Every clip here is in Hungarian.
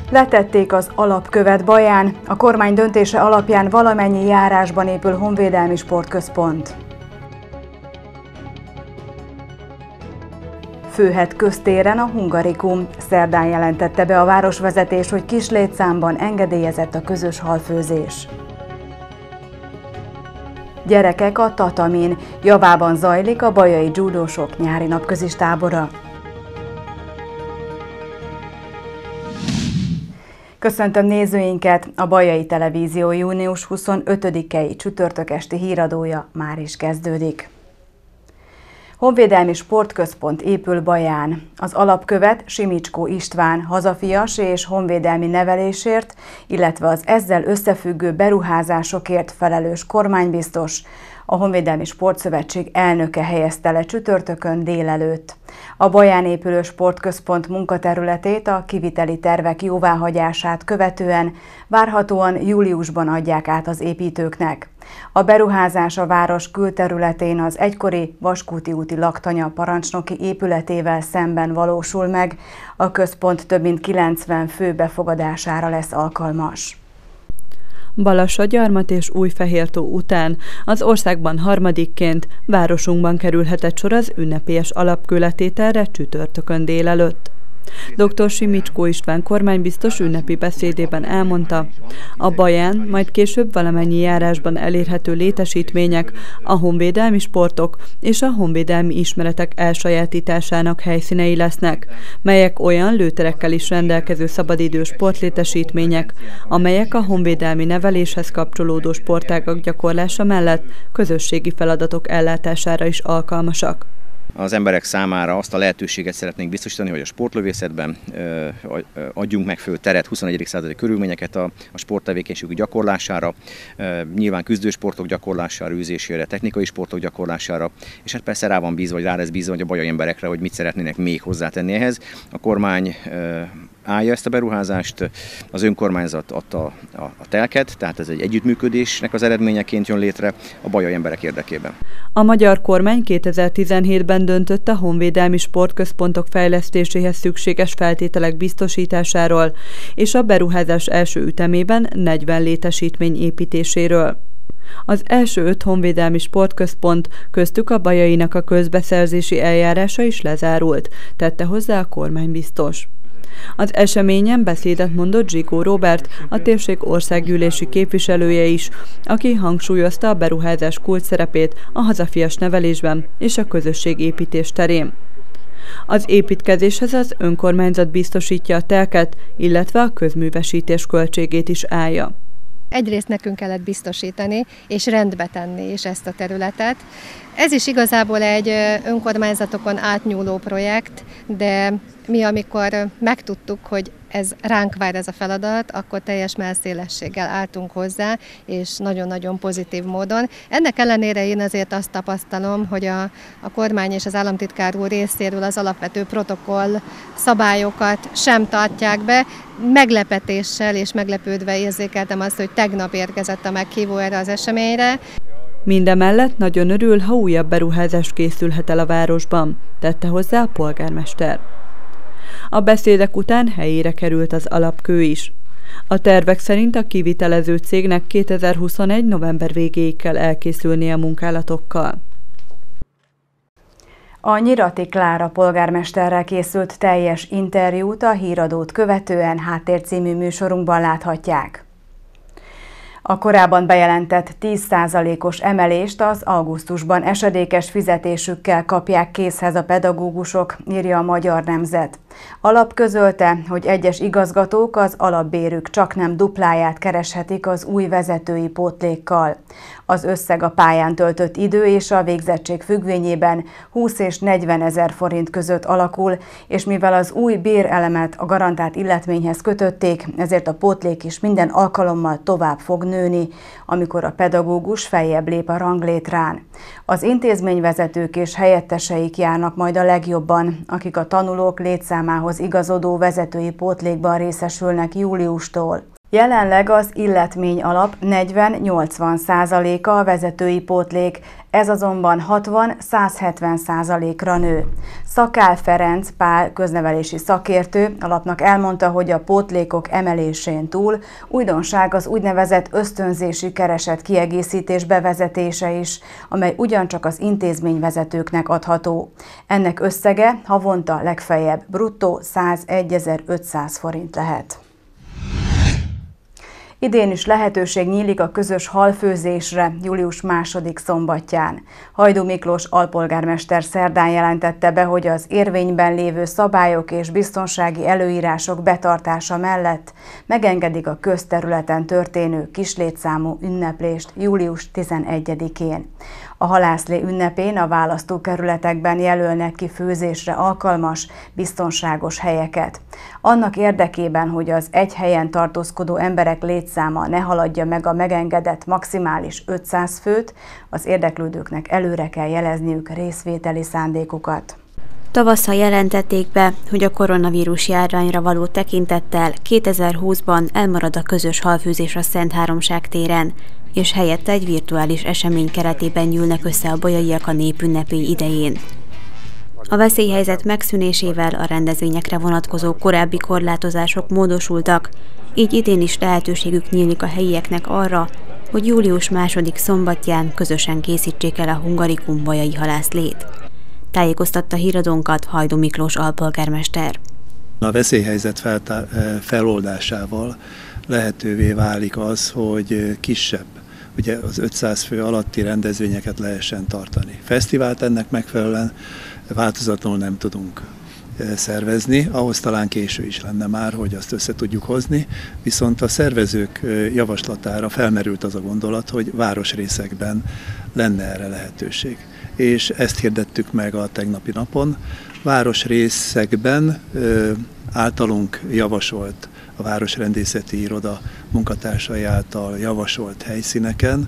Letették az alapkövet Baján, a kormány döntése alapján valamennyi járásban épül honvédelmi sportközpont. Főhedt köztéren a Hungarikum. Szerdán jelentette be a városvezetés, hogy kis létszámban engedélyezett a közös halfőzés. Gyerekek a Tatamin. Javában zajlik a bajai dzsúdósok nyári napközis tábora. Köszöntöm nézőinket! A Bajai Televízió június 25-i csütörtök esti híradója már is kezdődik. Honvédelmi sportközpont épül Baján. Az alapkövet Simicskó István hazafias és honvédelmi nevelésért, illetve az ezzel összefüggő beruházásokért felelős kormánybiztos, a Honvédelmi Sportszövetség elnöke helyezte le csütörtökön délelőtt. A Baján épülő sportközpont munkaterületét a kiviteli tervek jóváhagyását követően várhatóan júliusban adják át az építőknek. A beruházás a város külterületén az egykori Vaskúti úti laktanya parancsnoki épületével szemben valósul meg, a központ több mint 90 fő befogadására lesz alkalmas. Balassagyarmat és Újfehértó után az országban harmadikként városunkban kerülhetett sor az ünnepélyes alapkőletételre csütörtökön délelőtt. Dr. Simicskó István kormánybiztos ünnepi beszédében elmondta, a Baján, majd később valamennyi járásban elérhető létesítmények a honvédelmi sportok és a honvédelmi ismeretek elsajátításának helyszínei lesznek, melyek olyan lőterekkel is rendelkező szabadidős sportlétesítmények, amelyek a honvédelmi neveléshez kapcsolódó sportágak gyakorlása mellett közösségi feladatok ellátására is alkalmasak. Az emberek számára azt a lehetőséget szeretnénk biztosítani, hogy a sportlövészetben adjunk megfelelő teret 21. századi körülményeket a sporttevékenységük gyakorlására, nyilván küzdősportok gyakorlására, űzésére, technikai sportok gyakorlására, és hát persze rá van bízva, vagy rá lesz bízva, hogy a bajai emberekre, hogy mit szeretnének még hozzátenni ehhez. A kormány állja ezt a beruházást, az önkormányzat adta a telket, tehát ez egy együttműködésnek az eredményeként jön létre a bajai emberek érdekében. A magyar kormány 2017-ben döntött a honvédelmi sportközpontok fejlesztéséhez szükséges feltételek biztosításáról, és a beruházás első ütemében 40 létesítmény építéséről. Az első 5 honvédelmi sportközpont, köztük a bajainak a közbeszerzési eljárása is lezárult, tette hozzá a kormánybiztos. Az eseményen beszédet mondott Zsikó Róbert, a térség országgyűlési képviselője is, aki hangsúlyozta a beruházás kulcsszerepét a hazafias nevelésben és a közösségépítés terén. Az építkezéshez az önkormányzat biztosítja a telket, illetve a közművesítés költségét is állja. Egyrészt nekünk kellett biztosítani és rendbe tenni is ezt a területet. Ez is igazából egy önkormányzatokon átnyúló projekt, de mi amikor megtudtuk, hogy ez ránk vár ez a feladat, akkor teljes mellszélességgel álltunk hozzá, és nagyon-nagyon pozitív módon. Ennek ellenére én azért azt tapasztalom, hogy a kormány és az államtitkár úr részéről az alapvető protokoll szabályokat sem tartják be. Meglepetéssel és meglepődve érzékeltem azt, hogy tegnap érkezett a meghívó erre az eseményre. Mindemellett nagyon örül, ha újabb beruházás készülhet el a városban, tette hozzá a polgármester. A beszédek után helyére került az alapkő is. A tervek szerint a kivitelező cégnek 2021. november végéig kell elkészülnie a munkálatokkal. A Nyirati Klára polgármesterrel készült teljes interjút a híradót követően Háttér című műsorunkban láthatják. A korábban bejelentett 10%-os emelést az augusztusban esedékes fizetésükkel kapják készhez a pedagógusok, írja a Magyar Nemzet. Alap közölte, hogy egyes igazgatók az alapbérük csaknem dupláját kereshetik az új vezetői pótlékkal. Az összeg a pályán töltött idő és a végzettség függvényében 20 és 40 ezer forint között alakul, és mivel az új bérelemet a garantált illetményhez kötötték, ezért a pótlék is minden alkalommal tovább fog nőni, amikor a pedagógus feljebb lép a ranglétrán. Az intézményvezetők és helyetteseik járnak majd a legjobban, akik a tanulók létszámához igazodó vezetői pótlékban részesülnek júliustól. Jelenleg az illetmény alap 40-80%-a a vezetői pótlék, ez azonban 60-170%-ra nő. Szakál Ferenc Pál köznevelési szakértő alapnak elmondta, hogy a pótlékok emelésén túl újdonság az úgynevezett ösztönzési kereset kiegészítés bevezetése is, amely ugyancsak az intézményvezetőknek adható. Ennek összege havonta legfeljebb bruttó 101.500 forint lehet. Idén is lehetőség nyílik a közös halfőzésre július 2. szombatján. Hajdú Miklós alpolgármester szerdán jelentette be, hogy az érvényben lévő szabályok és biztonsági előírások betartása mellett megengedik a közterületen történő kislétszámú ünneplést július 11-én. A halászlé ünnepén a választókerületekben jelölnek ki főzésre alkalmas, biztonságos helyeket. Annak érdekében, hogy az egy helyen tartózkodó emberek létszáma ne haladja meg a megengedett maximális 500 főt, az érdeklődőknek előre kell jelezniük részvételi szándékukat. Tavasszal jelentették be, hogy a koronavírus járványra való tekintettel 2020-ban elmarad a közös halfőzés a Szent Háromság téren, és helyette egy virtuális esemény keretében gyűlnek össze a bolyaiak a népünnepély idején. A veszélyhelyzet megszűnésével a rendezvényekre vonatkozó korábbi korlátozások módosultak, így idén is lehetőségük nyílik a helyieknek arra, hogy július 2. szombatján közösen készítsék el a Hungarikum bolyai halászlét. Tájékoztatta híradónkat Hajdú Miklós alpolgármester. A veszélyhelyzet feloldásával lehetővé válik az, hogy kisebb, ugye az 500 fő alatti rendezvényeket lehessen tartani. Fesztivált ennek megfelelően változatlanul nem tudunk szervezni, ahhoz talán késő is lenne már, hogy azt össze tudjuk hozni, viszont a szervezők javaslatára felmerült az a gondolat, hogy városrészekben lenne erre lehetőség. És ezt hirdettük meg a tegnapi napon. Városrészekben általunk javasolt, a Városrendészeti Iroda munkatársai által javasolt helyszíneken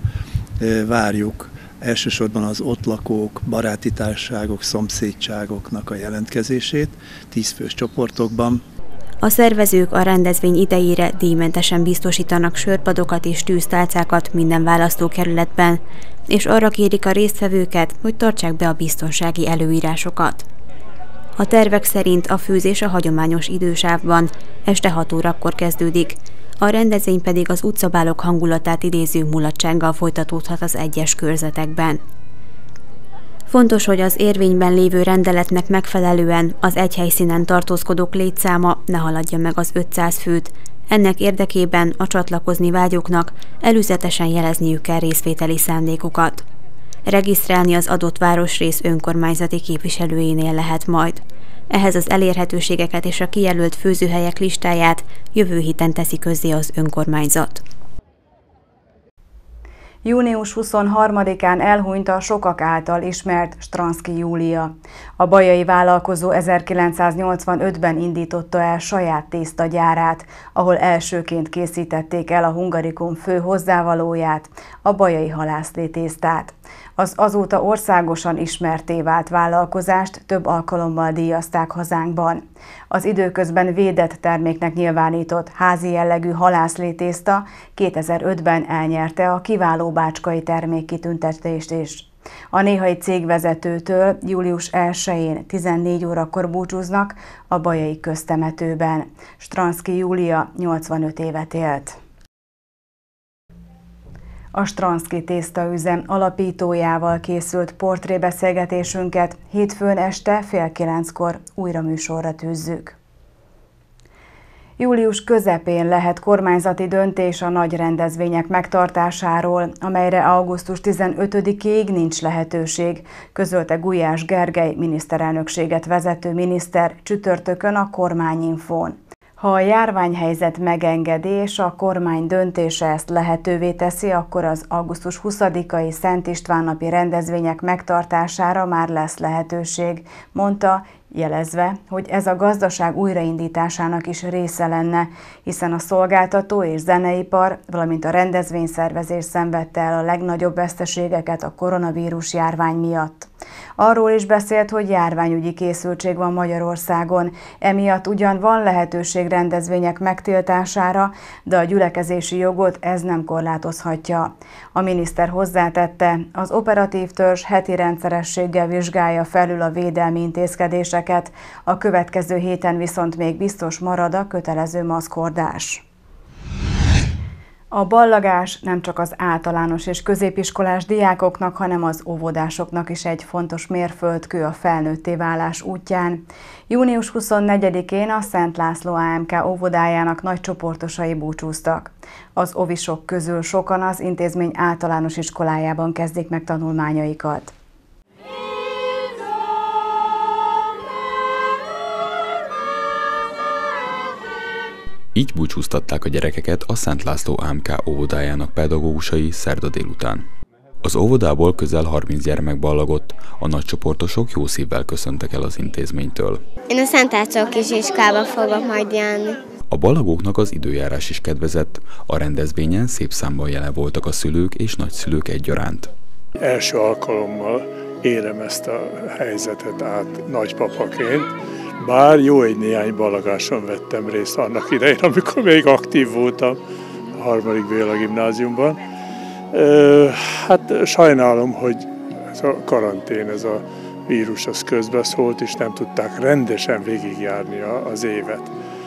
várjuk elsősorban az ott lakók, baráti társaságok, szomszédságoknak a jelentkezését 10 fős csoportokban. A szervezők a rendezvény idejére díjmentesen biztosítanak sörpadokat és tűztálcákat minden választókerületben, és arra kérik a résztvevőket, hogy tartsák be a biztonsági előírásokat. A tervek szerint a főzés a hagyományos idősávban este 6 órakor kezdődik, a rendezvény pedig az utcabálok hangulatát idéző mulatsággal folytatódhat az egyes körzetekben. Fontos, hogy az érvényben lévő rendeletnek megfelelően az egy helyszínen tartózkodók létszáma ne haladja meg az 500 főt. Ennek érdekében a csatlakozni vágyóknak előzetesen jelezniük kell részvételi szándékukat. Regisztrálni az adott városrész önkormányzati képviselőjénél lehet majd. Ehhez az elérhetőségeket és a kijelölt főzőhelyek listáját jövő héten teszi közzé az önkormányzat. Június 23-án elhunyt a sokak által ismert Stranszky Júlia. A bajai vállalkozó 1985-ben indította el saját tésztagyárát, ahol elsőként készítették el a Hungarikum fő hozzávalóját, a bajai halászlé tésztát. Az azóta országosan ismertté vált vállalkozást több alkalommal díjazták hazánkban. Az időközben védett terméknek nyilvánított házi jellegű halászlé tészta 2005-ben elnyerte a kiváló bácskai termékkitüntetést is. A néhai cégvezetőtől július 1-én 14 órakor búcsúznak a bajai köztemetőben. Stranszky Júlia 85 évet élt. A Stranszky tésztaüzem alapítójával készült portrébeszélgetésünket hétfőn este fél 9-kor újra műsorra tűzzük. Július közepén lehet kormányzati döntés a nagy rendezvények megtartásáról, amelyre augusztus 15-ig nincs lehetőség, közölte Gulyás Gergely miniszterelnökséget vezető miniszter csütörtökön a Kormányinfón. Ha a járványhelyzet megengedi és a kormány döntése ezt lehetővé teszi, akkor az augusztus 20-ai Szent István napi rendezvények megtartására már lesz lehetőség, mondta, jelezve, hogy ez a gazdaság újraindításának is része lenne, hiszen a szolgáltató és zeneipar, valamint a rendezvényszervezés szenvedte el a legnagyobb veszteségeket a koronavírus járvány miatt. Arról is beszélt, hogy járványügyi készültség van Magyarországon, emiatt ugyan van lehetőség rendezvények megtiltására, de a gyülekezési jogot ez nem korlátozhatja. A miniszter hozzátette, az operatív törzs heti rendszerességgel vizsgálja felül a védelmi intézkedéseket, a következő héten viszont még biztos marad a kötelező maszkhordás. A ballagás nem csak az általános és középiskolás diákoknak, hanem az óvodásoknak is egy fontos mérföldkő a felnőtté válás útján. Június 24-én a Szent László AMK óvodájának nagy csoportosai búcsúztak. Az ovisok közül sokan az intézmény általános iskolájában kezdik meg tanulmányaikat. Így búcsúztatták a gyerekeket a Szent László AMK óvodájának pedagógusai szerda délután. Az óvodából közel 30 gyermek ballagott, a nagycsoportosok jó szívvel köszöntek el az intézménytől. Én a Szent László kisiskolába fogok majd járni. A ballagóknak az időjárás is kedvezett, a rendezvényen szép számban jelen voltak a szülők és nagyszülők egyaránt. Első alkalommal élem ezt a helyzetet át nagypapaként. Bár jó egy néhány ballagáson vettem részt annak idején, amikor még aktív voltam a 3. Béla gimnáziumban. Hát sajnálom, hogy ez a karantén, ez a vírus az közbeszólt, és nem tudták rendesen végigjárni az évet.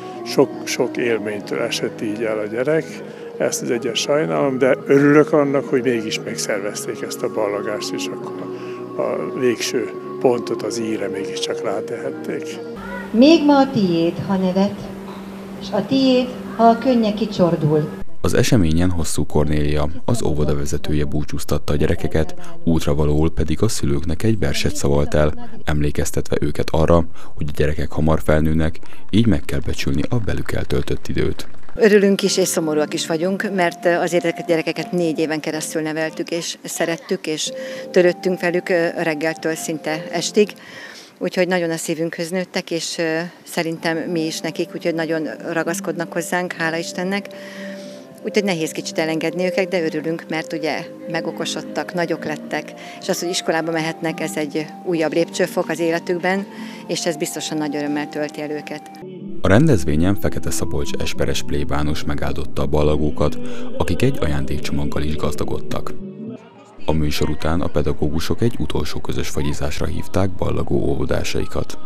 Sok élménytől esett így el a gyerek, ezt az egyes sajnálom, de örülök annak, hogy mégis megszervezték ezt a ballagást, és akkor a végső pontot az íre mégiscsak rátehették. Még ma a tiéd, ha nevet, és a tiéd, ha a könnye kicsordul. Az eseményen Hosszú Kornélia, az óvoda vezetője búcsúztatta a gyerekeket, útravalóul pedig a szülőknek egy verset szavalt el, emlékeztetve őket arra, hogy a gyerekek hamar felnőnek, így meg kell becsülni a velük eltöltött időt. Örülünk is és szomorúak is vagyunk, mert azért a gyerekeket 4 éven keresztül neveltük és szerettük, és törődtünk velük reggeltől szinte estig. Úgyhogy nagyon a szívünkhöz nőttek, és szerintem mi is nekik, úgyhogy nagyon ragaszkodnak hozzánk, hála Istennek. Úgyhogy nehéz kicsit elengedni őket, de örülünk, mert ugye megokosodtak, nagyok lettek, és az, hogy iskolába mehetnek, ez egy újabb lépcsőfok az életükben, és ez biztosan nagy örömmel tölti el őket. A rendezvényen Fekete Szabolcs esperes plébános megáldotta a ballagókat, akik egy ajándékcsomaggal is gazdagodtak. A műsor után a pedagógusok egy utolsó közös fagyizásra hívták ballagó óvodásaikat.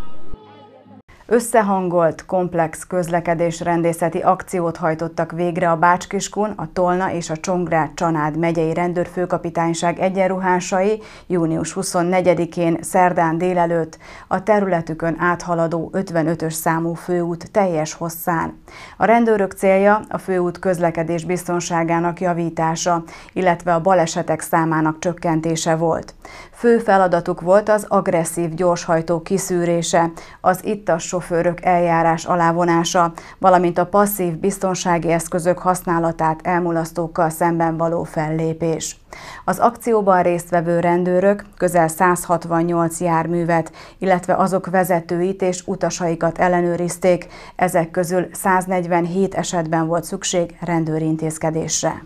Összehangolt, komplex közlekedésrendészeti akciót hajtottak végre a Bács-Kiskun, a Tolna és a Csongrád-Csanád megyei rendőrfőkapitányság egyenruhásai június 24-én szerdán délelőtt a területükön áthaladó 55-ös számú főút teljes hosszán. A rendőrök célja a főút közlekedés biztonságának javítása, illetve a balesetek számának csökkentése volt. Fő feladatuk volt az agresszív gyorshajtó kiszűrése, az ittas sofőrök eljárás alávonása, valamint a passzív biztonsági eszközök használatát elmulasztókkal szemben való fellépés. Az akcióban résztvevő rendőrök közel 168 járművet, illetve azok vezetőit és utasaikat ellenőrizték, ezek közül 147 esetben volt szükség rendőri intézkedésre.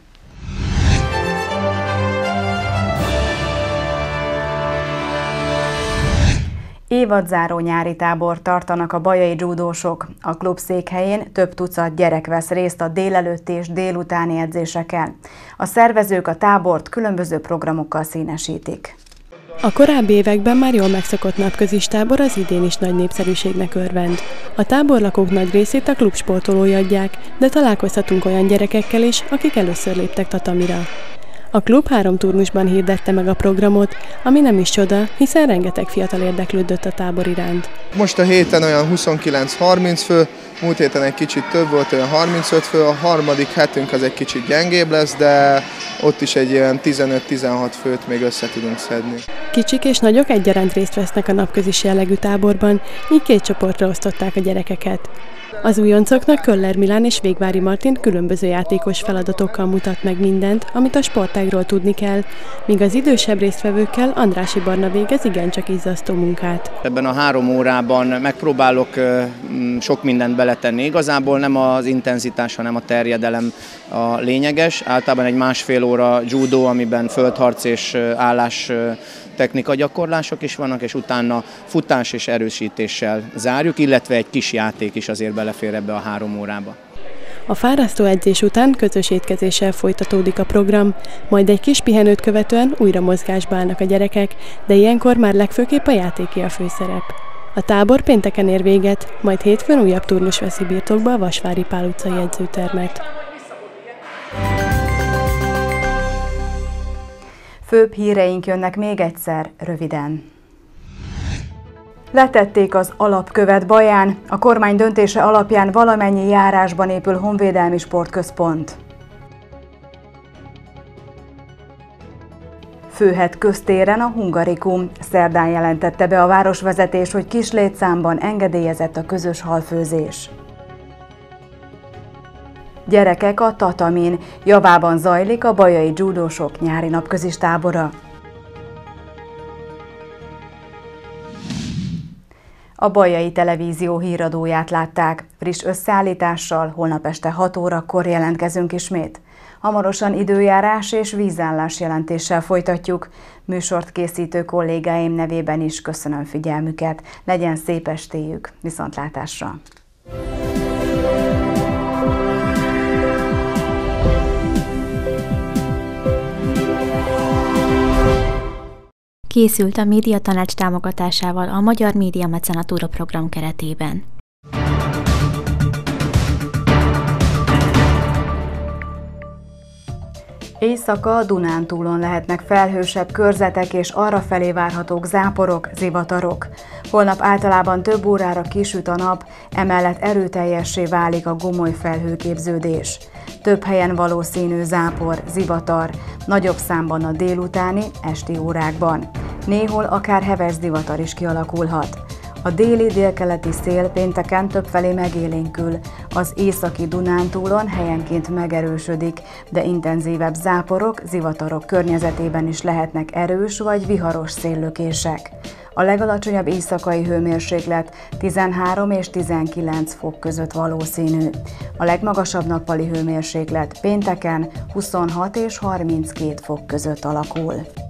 Évadzáró nyári tábor tartanak a bajai judósok. A klub székhelyén több tucat gyerek vesz részt a délelőtti és délutáni edzéseken. A szervezők a tábort különböző programokkal színesítik. A korábbi években már jól megszokott napközis tábor az idén is nagy népszerűségnek örvend. A táborlakók nagy részét a klub sportolói adják, de találkozhatunk olyan gyerekekkel is, akik először léptek tatamira. A klub 3 turnusban hirdette meg a programot, ami nem is csoda, hiszen rengeteg fiatal érdeklődött a tábor iránt. Most a héten olyan 29-30 fő, múlt héten egy kicsit több volt, olyan 35 fő, a harmadik hetünk az egy kicsit gyengébb lesz, de ott is egy ilyen 15-16 főt még össze tudunk szedni. Kicsik és nagyok egyaránt részt vesznek a napközis jellegű táborban, így 2 csoportra osztották a gyerekeket. Az újoncoknak Köller Milán és Végvári Martin különböző játékos feladatokkal mutat meg mindent, amit a sportágról tudni kell, míg az idősebb résztvevőkkel Andrássy Barna végez igencsak izzasztó munkát. Ebben a 3 órában megpróbálok sok mindent beletenni. Igazából nem az intenzitás, hanem a terjedelem a lényeges. Általában egy 1,5 óra judo, amiben földharc és állás technika gyakorlások is vannak, és utána futás és erősítéssel zárjuk, illetve egy kis játék is azért belefér ebbe a 3 órába. A fárasztó edzés után közös étkezéssel folytatódik a program, majd egy kis pihenőt követően újra mozgásba állnak a gyerekek, de ilyenkor már legfőképp a játéké a főszerep. A tábor pénteken ér véget, majd hétfőn újabb turnus veszi birtokba a Vasvári Pál utcai edzőtermet. Főbb híreink jönnek még egyszer, röviden. Letették az alapkövet Baján, a kormány döntése alapján valamennyi járásban épül honvédelmi sportközpont. Főhet köztéren a Hungarikum. Szerdán jelentette be a városvezetés, hogy kis létszámban engedélyezett a közös halfőzés. Gyerekek a Tatamin. Javában zajlik a bajai judósok nyári napközis tábora. A Bajai Televízió híradóját látták. Friss összeállítással holnap este 6 órakor jelentkezünk ismét. Hamarosan időjárás és vízállás jelentéssel folytatjuk. Műsort készítő kollégáim nevében is köszönöm figyelmüket. Legyen szép estéjük. Viszontlátásra! Készült a Médiatanács támogatásával a Magyar Média Mecenatúra program keretében. Éjszaka a Dunántúlon lehetnek felhősebb körzetek és arrafelé várhatók záporok, zivatarok. Holnap általában több órára kisüt a nap, emellett erőteljessé válik a gomoly felhőképződés. Több helyen valószínű zápor, zivatar, nagyobb számban a délutáni, esti órákban. Néhol akár heves zivatar is kialakulhat. A déli-délkeleti szél pénteken többfelé megélénkül, az északi Dunántúlon helyenként megerősödik, de intenzívebb záporok, zivatarok környezetében is lehetnek erős vagy viharos széllökések. A legalacsonyabb éjszakai hőmérséklet 13 és 19 fok között valószínű. A legmagasabb nappali hőmérséklet pénteken 26 és 32 fok között alakul.